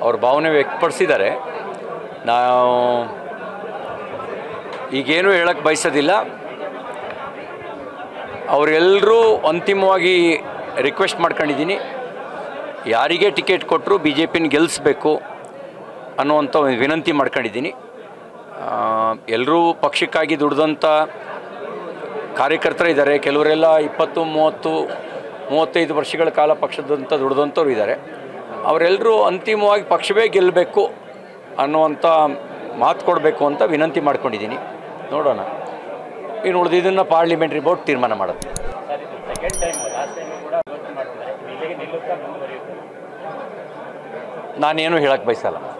ಅವ್ರ ಭಾವನೆ ವ್ಯಕ್ತಪಡಿಸಿದ್ದಾರೆ. ನಾವು ಈಗೇನು ಹೇಳಕ್ಕೆ ಬಯಸೋದಿಲ್ಲ. ಅವರೆಲ್ಲರೂ ಅಂತಿಮವಾಗಿ ರಿಕ್ವೆಸ್ಟ್ ಮಾಡ್ಕೊಂಡಿದ್ದೀನಿ, ಯಾರಿಗೆ ಟಿಕೆಟ್ ಕೊಟ್ಟರು ಬಿ ಜೆ ಪಿನ ಗೆಲ್ಲಿಸ್ಬೇಕು ಅನ್ನುವಂಥ ಒಂದು ವಿನಂತಿ ಮಾಡ್ಕೊಂಡಿದ್ದೀನಿ. ಎಲ್ಲರೂ ಪಕ್ಷಕ್ಕಾಗಿ ದುಡ್ದಂಥ ಕಾರ್ಯಕರ್ತರು ಇದ್ದಾರೆ. ಕೆಲವರೆಲ್ಲ 20, 30, 35 ವರ್ಷಗಳ ಕಾಲ ಪಕ್ಷದಂತ ದುಡ್ದಂಥವ್ರು ಇದ್ದಾರೆ. ಅವರೆಲ್ಲರೂ ಅಂತಿಮವಾಗಿ ಪಕ್ಷವೇ ಗೆಲ್ಲಬೇಕು ಅನ್ನುವಂಥ ಮಾತು ಕೊಡಬೇಕು ಅಂತ ವಿನಂತಿ ಮಾಡ್ಕೊಂಡಿದ್ದೀನಿ. ನೋಡೋಣ, ಇನ್ನು ಉಳಿದಿದ್ದನ್ನು ಪಾರ್ಲಿಮೆಂಟ್ರಿ ಬೋರ್ಡ್ ತೀರ್ಮಾನ ಮಾಡುತ್ತೆ. ನಾನೇನು ಹೇಳಕ್ಕೆ ಬಯಸಲ್ಲ.